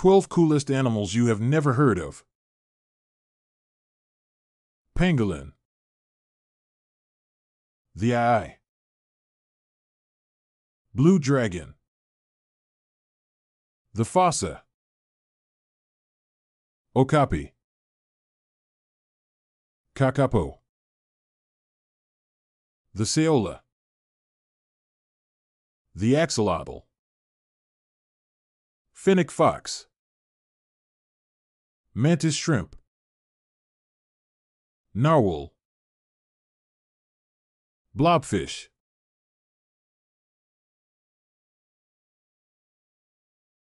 12 coolest animals you have never heard of. Pangolin. The eye. Blue dragon. The fossa. Okapi. Kakapo. The saola. The axolotl. Fennec fox. Mantis shrimp. Narwhal. Blobfish.